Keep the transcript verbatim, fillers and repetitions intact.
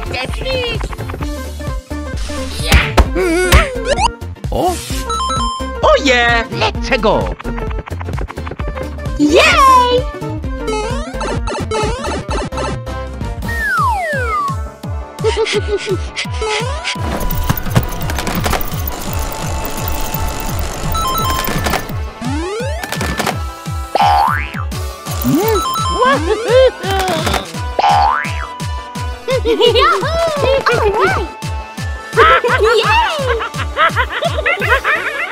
That's me. Yeah. Oh? Oh yeah, let's go. Yay! Yahoo! All right! Yay!